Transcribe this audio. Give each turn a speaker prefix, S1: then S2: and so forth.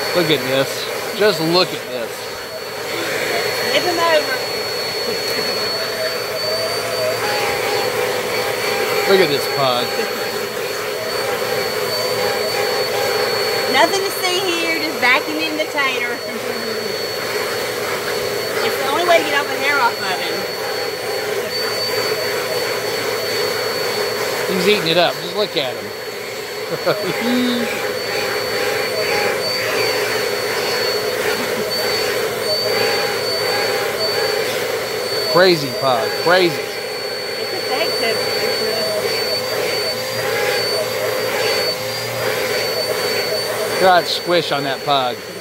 S1: Look at this. Just look at this.
S2: Flip him over.
S1: Look at this pug.
S2: Nothing to see here, just vacuuming the tater. It's the only way to get all the hair off of him.
S1: He's eating it up. Just look at him. Crazy pug. Crazy.
S2: It's effective.
S1: Look at that squish on that pug.